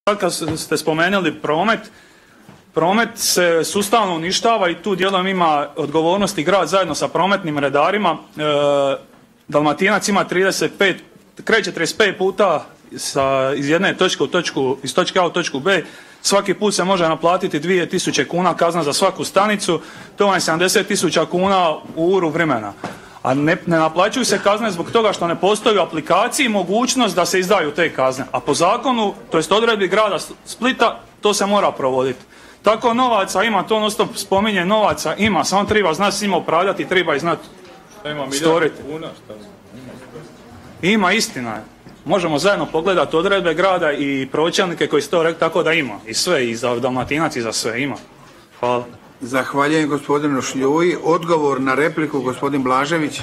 Sad kad ste spomenuli promet se sustavno uništava i tu dijelom ima odgovornosti grad zajedno sa prometnim redarima. Dalmatinac ima 35, kreće 35 puta iz jedne točke u točku, iz točke A u točku B. Svaki put se može naplatiti 2000 kuna kazna za svaku stanicu, to vam je 70.000 kuna u uru vremena. A ne naplaćuju se kazne zbog toga što ne postoji u aplikaciji mogućnost da se izdaju te kazne. A po zakonu, to jest odredbi grada Splita, to se mora provoditi. Tako novaca ima, to non-stop spominje, novaca ima, samo treba znati s njima upravljati, treba i znati stvoriti. Ima, istina je. Možemo zajedno pogledati odredbe grada i pročelnike koji su to rekli, tako da ima. I sve, i za Dalmatinac, i za sve ima. Hvala. Zahvaljujem gospodinu Šljuji. Odgovor na repliku, gospodin Blažević.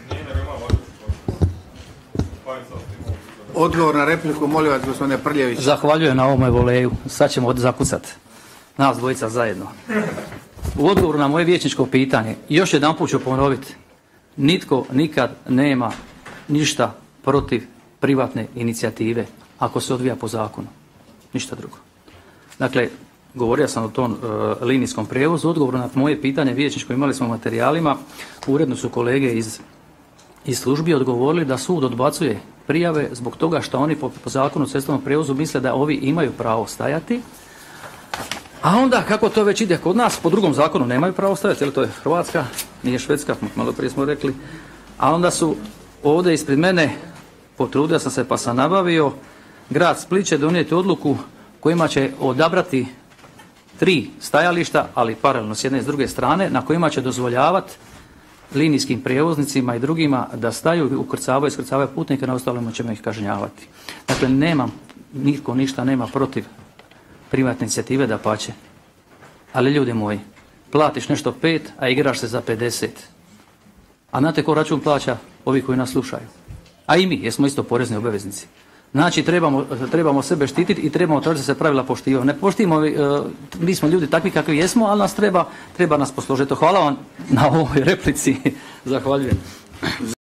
Odgovor na repliku, molim vas, gospodine Prljević. Zahvaljujem na ovome voleju. Sad ćemo zakucati. Nas dvojica zajedno. U odgovoru na moje vijećničko pitanje, još jedanput ću ponoviti. Nitko nikad nema ništa protiv privatne inicijative ako se odvija po zakonu. Ništa drugo. Dakle, govorio sam o tom linijskom prijevozu. Odgovor na moje pitanje vijećničko imali smo u materijalima. Uredno su kolege iz službi odgovorili da sud odbacuje prijave zbog toga što oni po zakonu o cestovnom prijevozu misle da ovi imaju pravo stajati. A onda, kako to već ide kod nas, po drugom zakonu nemaju pravo stajati, jer to je Hrvatska, nije Švedska, malo prije smo rekli. A onda su ovdje ispred mene, potrudio sam se pa sam nabavio, grad Split će donijeti odluku kojima će odabrati 3 stajališta, ali paralelno s jedne i s druge strane, na kojima će dozvoljavati linijskim prijevoznicima i drugima da staju, ukrcavaju, iskrcavaju putnike, na ostalima ćemo ih kažnjavati. Dakle, nitko ništa nema protiv privatne inicijative, dapače. Ali ljudi moji, platiš nešto 5, a igraš se za 50. A znate ko račun plaća? Ovi koji nas slušaju. A i mi, jer smo isto porezni obveznici. Znači, trebamo sebe štititi i trebamo tražiti da se pravila poštivaju. Ne poštivamo, mi smo ljudi takvi kakvi jesmo, ali nas treba nas posložiti. Hvala vam na ovoj replici. Zahvaljujem.